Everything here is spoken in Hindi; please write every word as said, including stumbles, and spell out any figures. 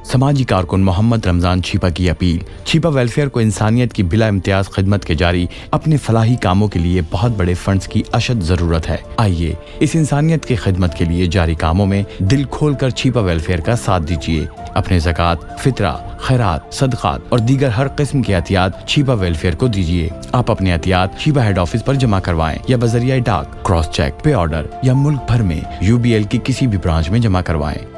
समाजी कारकुन मोहम्मद रमजान छिपा की अपील। छिपा वेलफेयर को इंसानियत की बिला इम्तियाज खिदमत के जारी अपने फलाही कामों के लिए बहुत बड़े फंड्स की अशद जरूरत है। आइए इस इंसानियत की खिदमत के लिए जारी कामों में दिल खोल कर छिपा वेलफेयर का साथ दीजिए। अपने ज़कात, फितरा, खैरात, सदकात और दीगर हर किस्म की एहतियात छिपा वेलफेयर को दीजिए। आप अपने एहतियात छिपा हेड ऑफिस पर जमा करवाएं या बजरिया डाक, क्रॉस चेक, पे ऑर्डर या मुल्क भर में यू बी एल की किसी भी ब्रांच में जमा करवाएं।